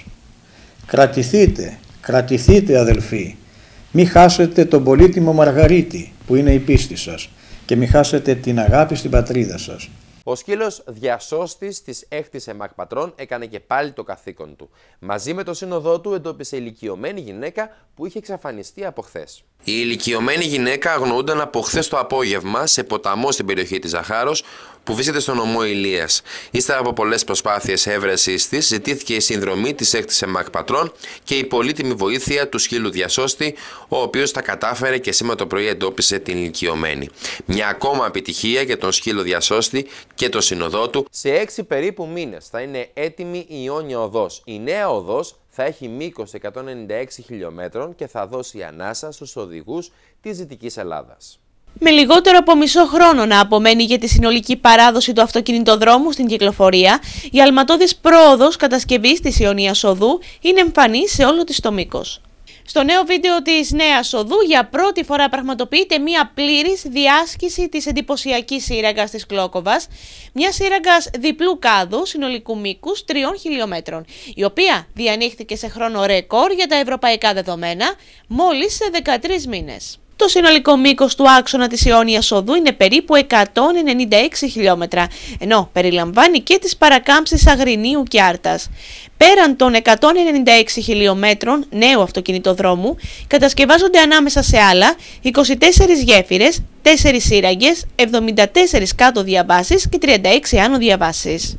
Κρατηθείτε αδελφοί, μη χάσετε τον πολύτιμο Μαργαρίτη που είναι η πίστη σας και μη χάσετε την αγάπη στην πατρίδα σας. Ο σκύλος διασώστης της 6ης ΕΜΑΚ Πατρών έκανε και πάλι το καθήκον του. Μαζί με το σύνοδό του εντόπισε ηλικιωμένη γυναίκα που είχε εξαφανιστεί από χθες. Η ηλικιωμένη γυναίκα αγνοούνταν από χθες το απόγευμα σε ποταμό στην περιοχή της Ζαχάρος, που βρίσκεται στο νομό Ηλίας. Ύστερα από πολλές προσπάθειες έβρεσης της, ζητήθηκε η συνδρομή της 6ης ΕΜΑΚ Πατρών και η πολύτιμη βοήθεια του σκύλου διασώστη, ο οποίος τα κατάφερε και σήμερα το πρωί εντόπισε την ηλικιωμένη. Μια ακόμα επιτυχία για τον σκύλο διασώστη και τον συνοδό του. Σε 6 περίπου μήνες θα είναι έτοιμη η Ιόνια Οδός. Η νέα οδός θα έχει μήκος 196 χιλιόμετρων και θα δώσει ανάσα στους οδηγούς της Δυτικής Ελλάδας. Με λιγότερο από μισό χρόνο να απομένει για τη συνολική παράδοση του αυτοκινητοδρόμου στην κυκλοφορία, η αλματώδης πρόοδος κατασκευής της Ιωνίας Οδού είναι εμφανή σε όλο της το μήκος. Στο νέο βίντεο της νέας οδού για πρώτη φορά πραγματοποιείται μια πλήρης διάσκηση της εντυπωσιακής σύραγγας της Κλόκοβας, μια σύραγγας διπλού κάδου συνολικού μήκους 3 χιλιόμετρων, η οποία διανοίχθηκε σε χρόνο ρεκόρ για τα ευρωπαϊκά δεδομένα μόλις σε 13 μήνες. Το συνολικό μήκος του άξονα της Ιόνιας Οδού είναι περίπου 196 χιλιόμετρα, ενώ περιλαμβάνει και τις παρακάμψεις Αγρινίου και Άρτας. Πέραν των 196 χιλιόμετρων νέου αυτοκινητοδρόμου, κατασκευάζονται ανάμεσα σε άλλα 24 γέφυρες, 4 σύραγγες, 74 κάτω διαβάσεις και 36 άνω διαβάσεις.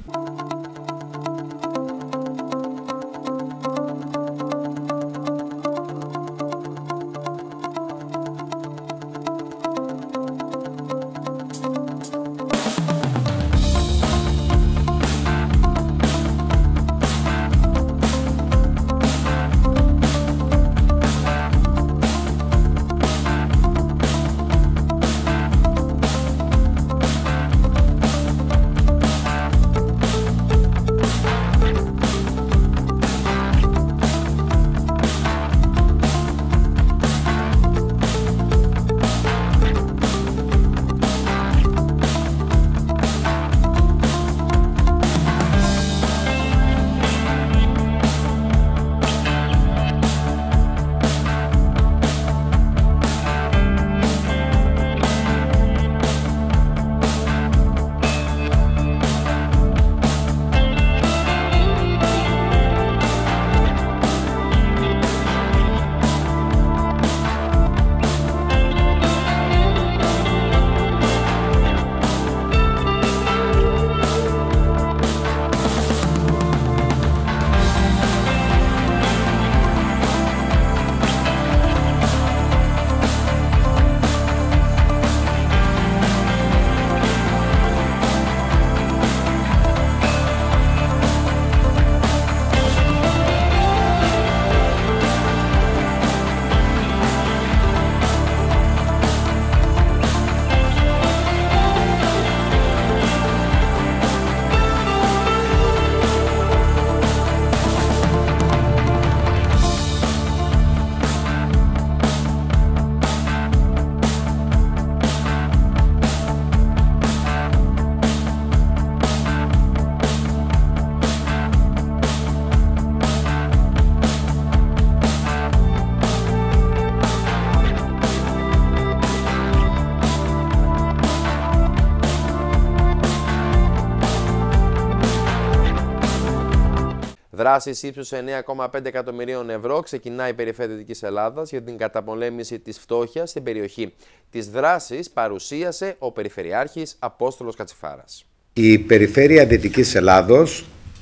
Δράσεις ύψους 9,5 εκατομμυρίων ευρώ ξεκινάει η Περιφέρεια Δυτικής Ελλάδας για την καταπολέμηση της φτώχειας στην περιοχή. Τις δράσεις παρουσίασε ο Περιφερειάρχης Απόστολος Κατσιφάρας. Η Περιφέρεια Δυτικής Ελλάδος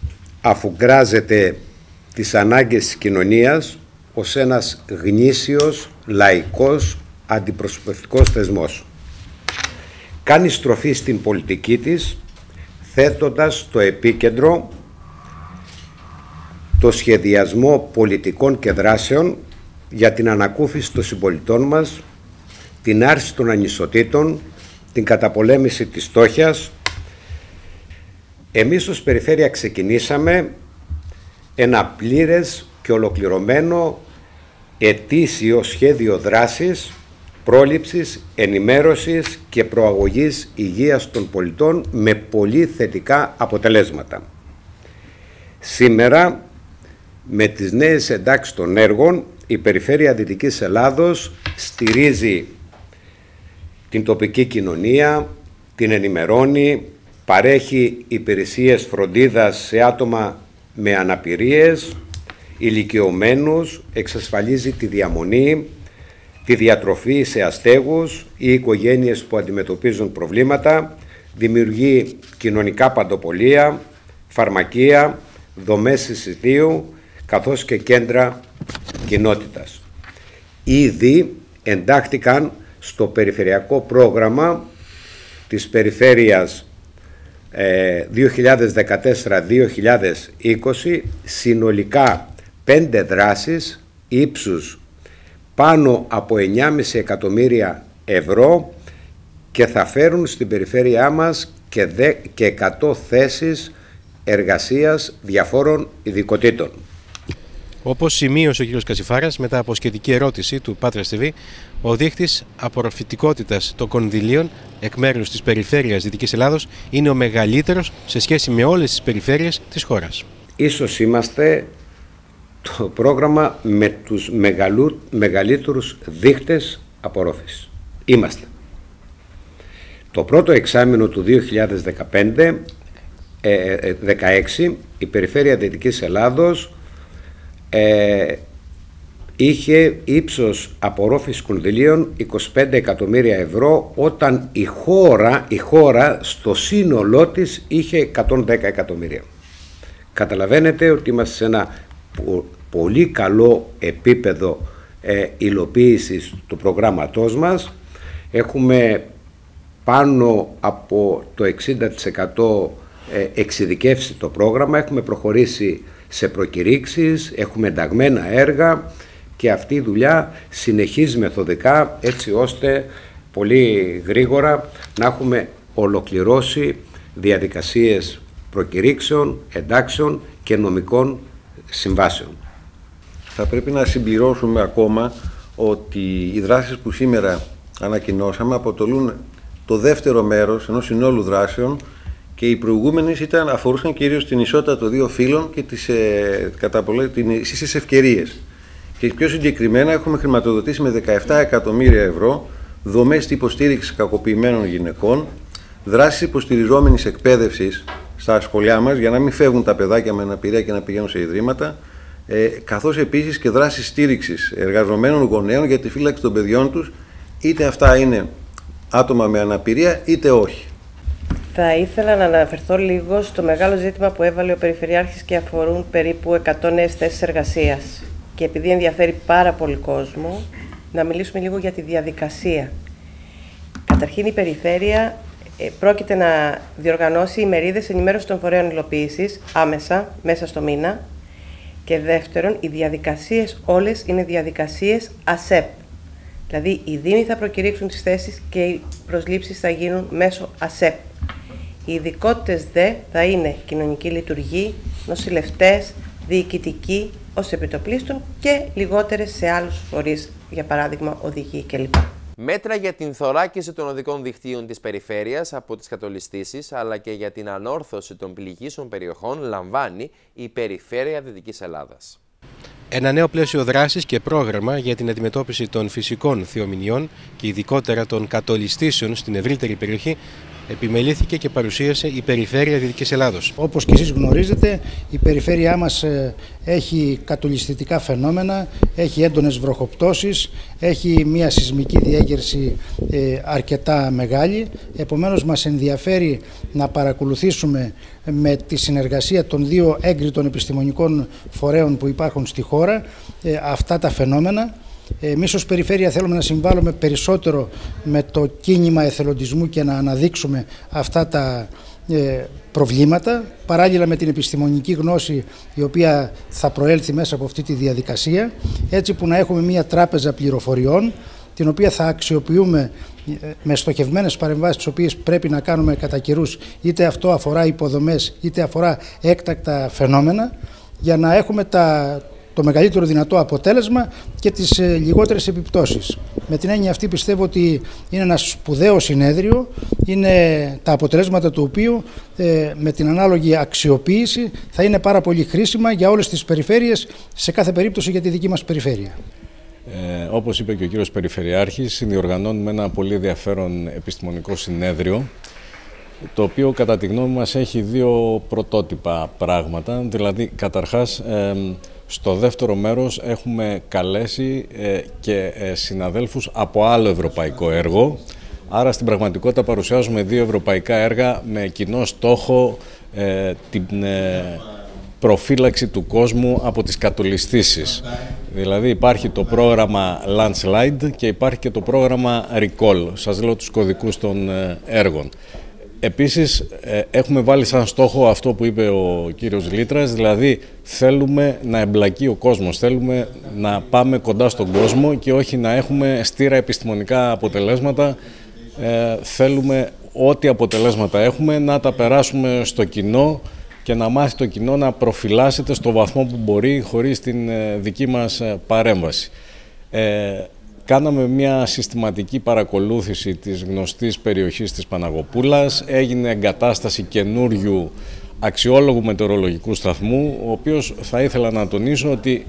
αφουγκράζεται τις ανάγκες της κοινωνίας ως ένας γνήσιος, λαϊκός, αντιπροσωπευτικός θεσμός. Κάνει στροφή στην πολιτική της, θέτοντας στο επίκεντρο το σχεδιασμό πολιτικών και δράσεων για την ανακούφιση των συμπολιτών μας, την άρση των ανισοτήτων, την καταπολέμηση της φτώχειας. Εμείς ως Περιφέρεια ξεκινήσαμε ένα πλήρες και ολοκληρωμένο ετήσιο σχέδιο δράσης, πρόληψης, ενημέρωσης και προαγωγής υγείας των πολιτών με πολύ θετικά αποτελέσματα. Σήμερα, με τις νέες εντάξεις των έργων, η Περιφέρεια Δυτικής Ελλάδος στηρίζει την τοπική κοινωνία, την ενημερώνει, παρέχει υπηρεσίες φροντίδας σε άτομα με αναπηρίες, ηλικιωμένους, εξασφαλίζει τη διαμονή, τη διατροφή σε αστέγους ή οικογένειες που αντιμετωπίζουν προβλήματα, δημιουργεί κοινωνικά παντοπολία, φαρμακεία, δομές εισιτίου, καθώς και κέντρα κοινότητας. Ήδη εντάχθηκαν στο περιφερειακό πρόγραμμα της περιφέρειας 2014-2020 συνολικά 5 δράσεις ύψους πάνω από 9,5 εκατομμύρια ευρώ και θα φέρουν στην περιφέρειά μας και 100 θέσεις εργασίας διαφόρων ειδικοτήτων. Όπως σημείωσε ο κ. Κατσιφάρας μετά από σχετική ερώτηση του Πάτρας TV, ο δείκτης απορροφητικότητας των κονδυλίων εκ μέρους της περιφέρειας Δυτικής Ελλάδος είναι ο μεγαλύτερος σε σχέση με όλες τις περιφέρειες της χώρας. Ίσως είμαστε το πρόγραμμα με τους μεγαλύτερους δείκτες απορρόφησης. Είμαστε. Το πρώτο εξάμηνο του 2015-16 η περιφέρεια Δυτικής Ελλάδος είχε ύψος απορρόφησης κονδυλίων 25 εκατομμύρια ευρώ, όταν η χώρα στο σύνολό της είχε 110 εκατομμύρια. Καταλαβαίνετε ότι είμαστε σε ένα πολύ καλό επίπεδο υλοποίησης του προγράμματός μας. Έχουμε πάνω από το 60% εξειδικεύσει το πρόγραμμα, έχουμε προχωρήσει σε προκηρύξεις, έχουμε ενταγμένα έργα και αυτή η δουλειά συνεχίζει μεθοδικά, έτσι ώστε πολύ γρήγορα να έχουμε ολοκληρώσει διαδικασίες προκηρύξεων, εντάξεων και νομικών συμβάσεων. Θα πρέπει να συμπληρώσουμε ακόμα ότι οι δράσεις που σήμερα ανακοινώσαμε αποτελούν το δεύτερο μέρος ενός συνόλου δράσεων, και οι προηγούμενες αφορούσαν κυρίως την ισότητα των δύο φύλων και τις ίσες ευκαιρίες. Και πιο συγκεκριμένα έχουμε χρηματοδοτήσει με 17 εκατομμύρια ευρώ δομές υποστήριξης κακοποιημένων γυναικών, δράσεις υποστηριζόμενης εκπαίδευσης στα σχολιά μας για να μην φεύγουν τα παιδάκια με αναπηρία και να πηγαίνουν σε ιδρύματα, καθώς επίσης και δράσεις στήριξης εργαζομένων γονέων για τη φύλαξη των παιδιών τους, είτε αυτά είναι άτομα με αναπηρία είτε όχι. Θα ήθελα να αναφερθώ λίγο στο μεγάλο ζήτημα που έβαλε ο Περιφερειάρχης και αφορούν περίπου 100 νέες θέσεις εργασίας. Και επειδή ενδιαφέρει πάρα πολύ κόσμο, να μιλήσουμε λίγο για τη διαδικασία. Καταρχήν η Περιφέρεια πρόκειται να διοργανώσει ημερίδες ενημέρωσης των φορέων υλοποίησης άμεσα, μέσα στο μήνα. Και δεύτερον, οι διαδικασίες όλες είναι διαδικασίες ΑΣΕΠ. Δηλαδή, οι Δήμοι θα προκηρύξουν τις θέσεις και οι προσλήψεις θα γίνουν μέσω ΑΣΕΠ. Οι ειδικότητες δε θα είναι κοινωνική λειτουργή, νοσηλευτές, διοικητικοί ως επιτοπλίστων και λιγότερες σε άλλους φορείς, για παράδειγμα οδηγοί κλπ. Μέτρα για την θωράκιση των οδικών δικτύων της περιφέρειας από τις κατολιστήσεις, αλλά και για την ανόρθωση των πληγήσεων περιοχών λαμβάνει η Περιφέρεια Δυτικής Ελλάδας. Ένα νέο πλαίσιο δράσης και πρόγραμμα για την αντιμετώπιση των φυσικών θεομηνιών και ειδικότερα των κατολιστήσεων στην ευρύτερη περιοχή επιμελήθηκε και παρουσίασε η Περιφέρεια Δυτικής Ελλάδος. Όπως και εσείς γνωρίζετε, η περιφέρειά μας έχει κατολιστικά φαινόμενα, έχει έντονες βροχοπτώσεις, έχει μια σεισμική διέγερση αρκετά μεγάλη. Επομένως μας ενδιαφέρει να παρακολουθήσουμε με τη συνεργασία των δύο έγκριτων επιστημονικών φορέων που υπάρχουν στη χώρα αυτά τα φαινόμενα. Εμείς ως Περιφέρεια θέλουμε να συμβάλλουμε περισσότερο με το κίνημα εθελοντισμού και να αναδείξουμε αυτά τα προβλήματα, παράλληλα με την επιστημονική γνώση η οποία θα προέλθει μέσα από αυτή τη διαδικασία, έτσι που να έχουμε μια τράπεζα πληροφοριών την οποία θα αξιοποιούμε με στοχευμένες παρεμβάσεις τις οποίες πρέπει να κάνουμε κατά καιρούς, είτε αυτό αφορά υποδομές είτε αφορά έκτακτα φαινόμενα, για να έχουμε το μεγαλύτερο δυνατό αποτέλεσμα και τις λιγότερες επιπτώσεις. Με την έννοια αυτή πιστεύω ότι είναι ένα σπουδαίο συνέδριο, είναι τα αποτελέσματα του οποίου με την ανάλογη αξιοποίηση θα είναι πάρα πολύ χρήσιμα για όλες τις περιφέρειες, σε κάθε περίπτωση για τη δική μας περιφέρεια. Όπως είπε και ο κύριος Περιφερειάρχης, διοργανώνουμε ένα πολύ ενδιαφέρον επιστημονικό συνέδριο, το οποίο κατά τη γνώμη μας έχει δύο πρωτότυπα πράγματα. Δηλαδή, καταρχάς, στο δεύτερο μέρος έχουμε καλέσει και συναδέλφους από άλλο ευρωπαϊκό έργο, Άρα στην πραγματικότητα παρουσιάζουμε 2 ευρωπαϊκά έργα με κοινό στόχο την προφύλαξη του κόσμου από τις κατολισθήσεις. Δηλαδή υπάρχει το πρόγραμμα Landslide και υπάρχει και το πρόγραμμα Recall. Σας λέω τους κωδικούς των έργων. Επίσης έχουμε βάλει σαν στόχο αυτό που είπε ο κύριος Λίτρας, δηλαδή θέλουμε να εμπλακεί ο κόσμος, θέλουμε να πάμε κοντά στον κόσμο και όχι να έχουμε στήρα επιστημονικά αποτελέσματα. Θέλουμε ό,τι αποτελέσματα έχουμε να τα περάσουμε στο κοινό και να μάθει το κοινό να προφυλάσσεται στο βαθμό που μπορεί χωρίς την δική μας παρέμβαση. Κάναμε μια συστηματική παρακολούθηση της γνωστής περιοχής της Παναγοπούλας, έγινε εγκατάσταση καινούριου αξιόλογου μετεωρολογικού σταθμού, ο οποίος θα ήθελα να τονίσω ότι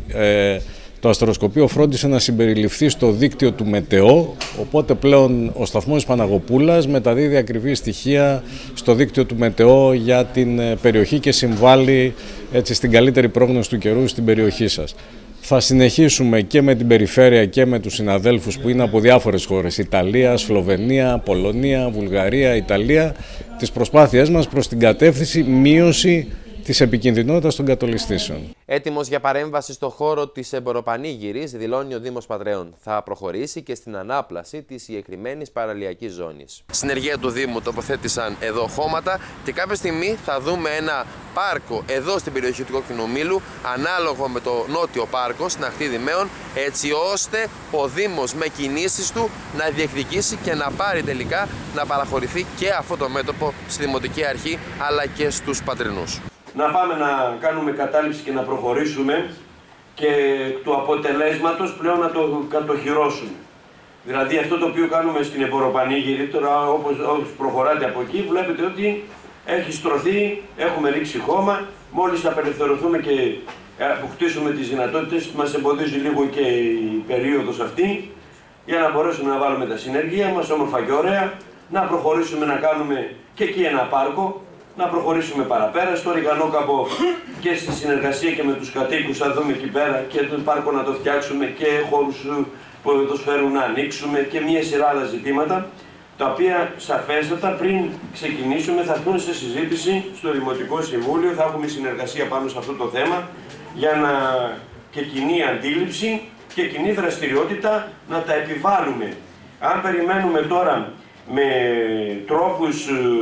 το αστροσκοπείο φρόντισε να συμπεριληφθεί στο δίκτυο του ΜΕΤΕΟ, οπότε πλέον ο σταθμός της Παναγοπούλας μεταδίδει ακριβή στοιχεία στο δίκτυο του ΜΕΤΕΟ για την περιοχή και συμβάλλει έτσι στην καλύτερη πρόγνωση του καιρού στην περιοχή σας. Θα συνεχίσουμε και με την περιφέρεια και με τους συναδέλφους που είναι από διάφορες χώρες, Ιταλία, Σλοβενία, Πολωνία, Βουλγαρία, Ιταλία, τις προσπάθειές μας προς την κατεύθυνση μείωση της επικινδυνότητας των κατολισθήσεων. Έτοιμος για παρέμβαση στο χώρο της εμποροπανήγυρης, δηλώνει ο Δήμος Πατρέων. Θα προχωρήσει και στην ανάπλαση της συγκεκριμένης παραλιακής ζώνης. Συνεργεία του Δήμου τοποθέτησαν εδώ χώματα και κάποια στιγμή θα δούμε ένα πάρκο εδώ στην περιοχή του Κόκκινου Μήλου, ανάλογο με το νότιο πάρκο στην ακτή Δημαίων, έτσι ώστε ο Δήμος με κινήσεις του να διεκδικήσει και να πάρει τελικά να παραχωρηθεί και αυτό το μέτωπο στη Δημοτική Αρχή αλλά και στους πατρινούς. Να πάμε να κάνουμε κατάληψη και να προχωρήσουμε και του αποτελέσματος πλέον να το κατοχυρώσουμε. Δηλαδή αυτό το οποίο κάνουμε στην εμποροπανήγυρη, τώρα όπως προχωράτε από εκεί, βλέπετε ότι έχει στρωθεί, έχουμε ρίξει χώμα, μόλις απελευθερωθούμε και αποκτήσουμε τις δυνατότητες, μας εμποδίζει λίγο και η περίοδος αυτή, για να μπορέσουμε να βάλουμε τα συνεργεία μας, όμορφα και ωραία, να προχωρήσουμε να κάνουμε και εκεί ένα πάρκο, να προχωρήσουμε παραπέρα στο Ριγανόκαμπο και στη συνεργασία και με τους κατοίκους θα δούμε εκεί πέρα και το πάρκο να το φτιάξουμε και χώρους ποδοσφαίρου να ανοίξουμε και μια σειρά άλλα ζητήματα, τα οποία σαφέστατα πριν ξεκινήσουμε θα έρθουν σε συζήτηση στο Δημοτικό Συμβούλιο, θα έχουμε συνεργασία πάνω σε αυτό το θέμα για να και κοινή αντίληψη και κοινή δραστηριότητα να τα επιβάλλουμε. Αν περιμένουμε τώρα με τρόπους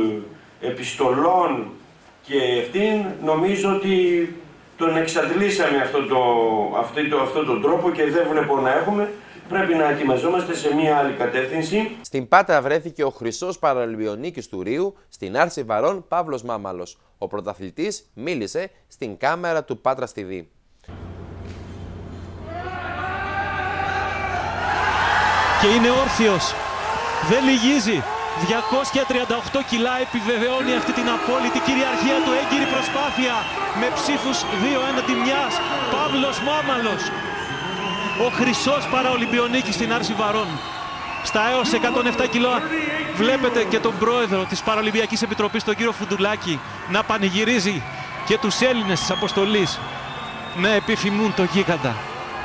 επιστολών και αυτήν, νομίζω ότι τον εξαντλήσαμε αυτόν τον τρόπο και δεν βλέπω να έχουμε. Πρέπει να ετοιμαζόμαστε σε μια άλλη κατεύθυνση. Στην Πάτρα βρέθηκε ο χρυσός παραολυμπιονίκης του Ρίου, στην Άρση Βαρών Παύλος Μάμαλος. Ο πρωταθλητής μίλησε στην κάμερα του Πάτρας TV. Και είναι όρθιος, δεν λυγίζει. 238 κιλά επιβεβαιώνει αυτή την απόλυτη κυριαρχία του, έγκυρη προσπάθεια με ψήφους 2-1. Παύλος Μάμαλος, ο χρυσός παραολυμπιονίκης στην Άρση Βαρών. Στα έως 107 κιλά βλέπετε και τον πρόεδρο της Παραολυμπιακής Επιτροπής, τον κύριο Φουντουλάκη, να πανηγυρίζει και τους Έλληνες της αποστολής να επιφημούν το γίγαντα.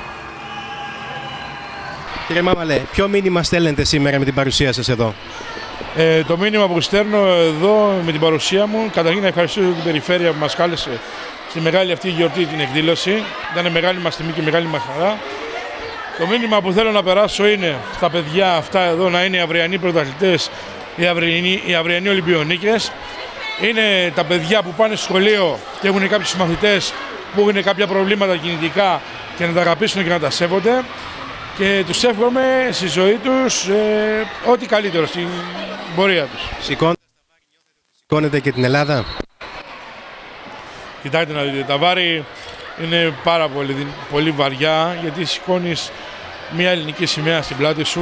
Κύριε Μάμαλε, ποιο μήνυμα στέλνετε σήμερα με την παρουσία σας εδώ? Το μήνυμα που στέλνω εδώ με την παρουσία μου, καταρχήν να ευχαριστήσω την περιφέρεια που μας κάλεσε στη μεγάλη αυτή γιορτή, την εκδήλωση. Ήταν μεγάλη μας τιμή και μεγάλη μας χαρά. Το μήνυμα που θέλω να περάσω είναι στα παιδιά αυτά εδώ να είναι οι αυριανοί πρωταθλητές, οι αυριανοί Ολυμπιονίκες. Είναι τα παιδιά που πάνε στο σχολείο και έχουν κάποιους μαθητές που έχουν κάποια προβλήματα κινητικά και να τα αγαπήσουν και να τα σέβονται. Και τους εύχομαι στη ζωή τους ό,τι καλύτερο στην πορεία τους. Σηκώνετε και την Ελλάδα. Κοιτάξτε να δείτε, τα βάρη είναι πάρα πολύ βαριά, γιατί σηκώνεις μια ελληνική σημαία στην πλάτη σου.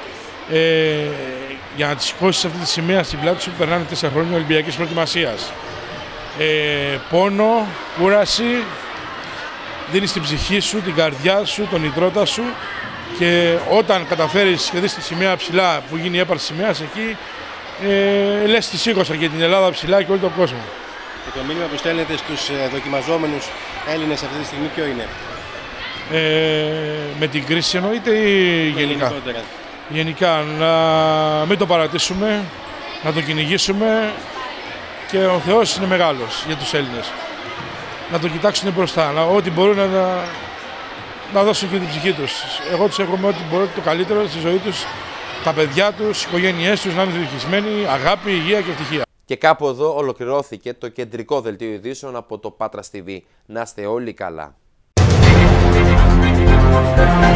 Για να τη σηκώσεις αυτή τη σημαία στην πλάτη σου περνάνε 4 χρόνια Ολυμπιακής προετοιμασίας. Πόνο, κούραση, δίνεις την ψυχή σου, την καρδιά σου, τον υδρότα σου. Και όταν καταφέρεις και δεις τη σημαία ψηλά που γίνει η έπαρση σημαίας εκεί, λες τη σήκωσα και την Ελλάδα ψηλά και όλο τον κόσμο. Και το μήνυμα που στέλνετε στους δοκιμαζόμενους Έλληνες αυτή τη στιγμή ποιο είναι? Με την κρίση εννοείται ή γενικά? γενικά να μην το παρατήσουμε, να το κυνηγήσουμε και ο Θεός είναι μεγάλος για τους Έλληνες. Να το κοιτάξουν μπροστά, ό,τι μπορούν να δώσουν και την ψυχή τους. Εγώ τους εύχομαι ό,τι μπορούν το καλύτερο στη ζωή τους, τα παιδιά τους, οι οικογένειές τους να είναι ευτυχισμένοι, αγάπη, υγεία και ευτυχία. Και κάπου εδώ ολοκληρώθηκε το κεντρικό δελτίο ειδήσεων από το Patras TV. Να είστε όλοι καλά.